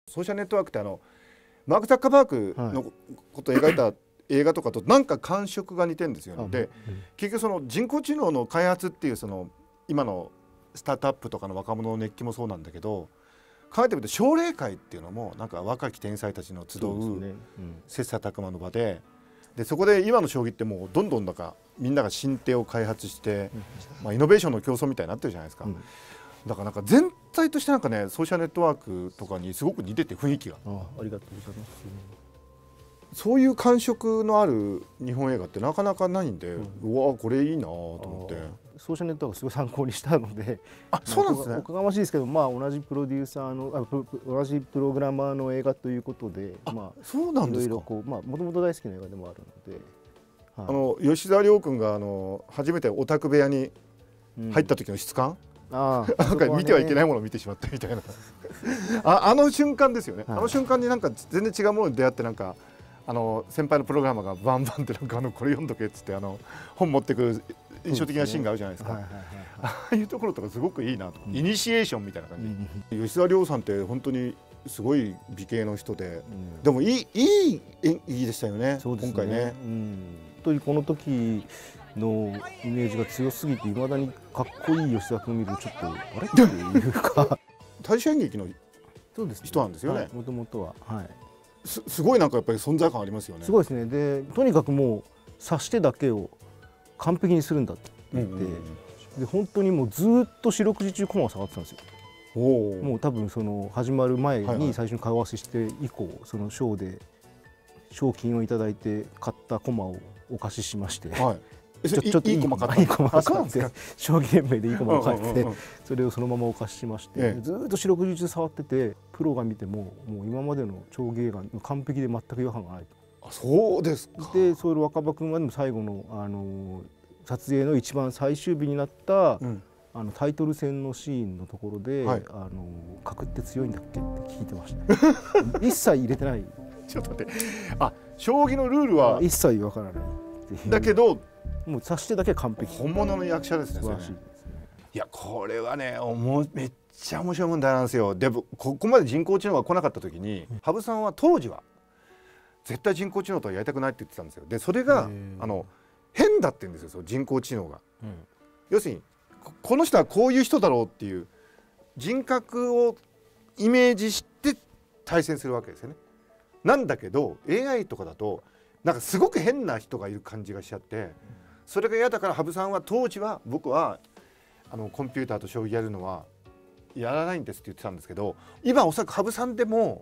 ソーシャルネットワークってマーク・ザッカーバーグのことを描いた映画とかとなんか感触が似てるんですよね。で、結局その人工知能の開発っていうその今のスタートアップとかの若者の熱気もそうなんだけど、考えてみると奨励会っていうのもなんか若き天才たちの集う切磋琢磨の場で、そこで今の将棋ってもうどんどんみんなが新手を開発して、イノベーションの競争みたいになってるじゃないですか。だからなんか全体としてなんかね、ソーシャルネットワークとかにすごく似てて、雰囲気が。 ありがとうございます。 そういう感触のある日本映画ってなかなかないんで、うわこれいいなと思って。 ソーシャルネットワークすごい参考にしたので、 そうなんですね。 おこがましいですけど、同じプロデューサーの同じプログラマーの映画ということで、 そうなんですか。 いろいろもともと大好きな映画でもあるので、吉沢亮君が初めてオタク部屋に入った時の質感、なんか見てはいけないものを見てしまったみたいなあの瞬間ですよね。あの瞬間になんか全然違うものに出会って、なんか先輩のプログラマーがバンバンってこれ読んどけっつって本持ってくる印象的なシーンがあるじゃないですか。ああいうところとかすごくいいなと、イニシエーションみたいな感じ。吉沢亮さんって本当にすごい美形の人で、でもいい演技でしたよね、今回ね。 本当にこの時のイメージが強すぎて、いまだにかっこいい吉沢君を見るとちょっとあれっていうか大衆演劇の人なんですよね。 もともとは。 すごいなんかやっぱり存在感ありますよね。 すごいですね。でとにかくもう指し手だけを完璧にするんだって言って、で本当にもうずっと四六時中駒を触ってたんですよ。もう多分その始まる前に最初に顔合わせして以降、そのショーで賞金をいただいて買った駒をお貸ししまして、ちょっといい駒買って将棋連盟でいい駒を買ってそれをそのままお貸ししまして、ずっと四六時中触ってて、プロが見てももう今までの将棋映画完璧で全く違和感がないと。 そうですか。 でそれ若葉君はでも最後の撮影の一番最終日になったタイトル戦のシーンのところで「角って強いんだっけ?」って聞いてましたね。一切入れてない。 ちょっと待って、将棋のルールは一切わからないだけど、 もう指し手だけ完璧。 本物の役者ですね。素晴らしいですね。いやこれはね、めっちゃ面白い問題なんですよ。でもここまで人工知能が来なかった時に、羽生さんは当時は絶対人工知能とはやりたくないって言ってたんですよ。でそれが変だって言うんですよ、人工知能が。要するにこの人はこういう人だろうっていう人格をイメージして対戦するわけですよね。なんだけど AI とかだとなんかすごく変な人がいる感じがしちゃって、それが嫌だから羽生さんは当時は僕はコンピューターと将棋やるのはやらないんですって言ってたんですけど、今おそらく羽生さんでも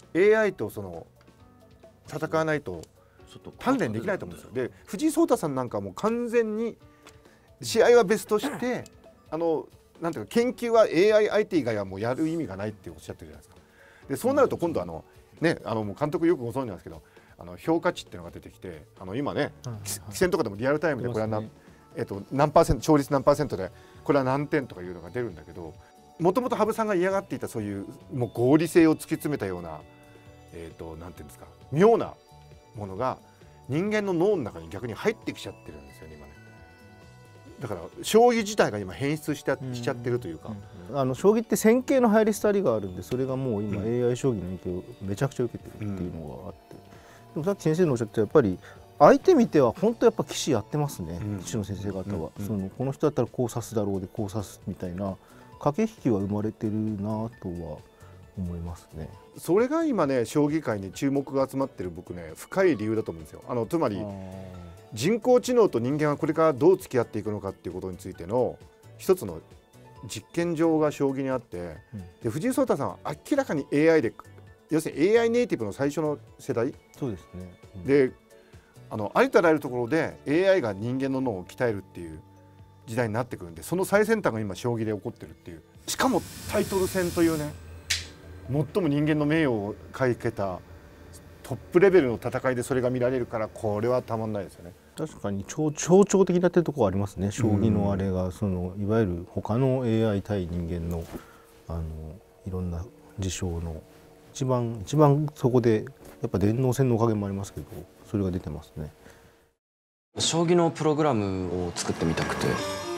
AI と戦わないと鍛錬できないと思うんですよ。で藤井聡太さんなんかもう完全に試合は別としてなんていうか研究は AI 相手以外はもうやる意味がないっておっしゃってるじゃないですか。でそうなると今度もう監督よくご存知なんですけど、評価値っていうのが出てきて、今ね棋戦とかでもリアルタイムでこれは何パーセント、勝率何パーセントでこれは何点とかいうのが出るんだけど、もともと羽生さんが嫌がっていたそういうもう合理性を突き詰めたようななんていうんですか、妙なものが人間の脳の中に逆に入ってきちゃってるんですよね今ね。だから将棋自体が今変質しちゃってるというか、 将棋って戦型の入り廃りがあるんで、それがもう今 AI 将棋の影響をめちゃくちゃ受けてるっていうのがあって、でもさっき先生のおっしゃったやっぱり相手見ては本当やっぱ棋士やってますね、棋士の先生方は。この人だったらこう指すだろうでこう指すみたいな駆け引きは生まれてるなとは思いますね。 それが今ね将棋界に注目が集まってる僕ね深い理由だと思うんですよ。つまり人工知能と人間はこれからどう付き合っていくのかっていうことについての一つの実験場が将棋にあって、で藤井聡太さんは明らかに AI で、要するに AI ネイティブの最初の世代そうですね、 でありとあらゆるところで AI が人間の脳を鍛えるっていう時代になってくるんで、その最先端が今将棋で起こってるっていう、しかもタイトル戦というね最も人間の名誉をかけたトップレベルの戦いでそれが見られるから、これはたまんないですよね。 確かに象徴的なってところありますね、将棋のあれが。いわゆる他の AI 対人間のいろんな事象の一番そこでやっぱ電脳戦のおかげもありますけど、それが出てますね。 将棋のプログラムを作ってみたくて。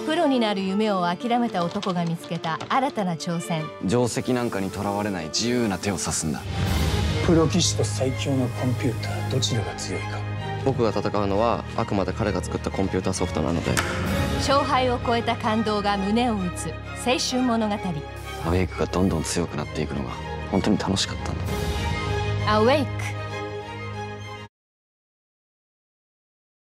プロになる夢を諦めた男が見つけた新たな挑戦。 定石なんかにとらわれない自由な手を指すんだ。 プロ棋士と最強のコンピューター、どちらが強いか。 僕が戦うのはあくまで彼が作ったコンピューターソフトなので。 勝敗を超えた感動が胸を打つ青春物語。 アウェイクがどんどん強くなっていくのが本当に楽しかったんだ。 アウェイク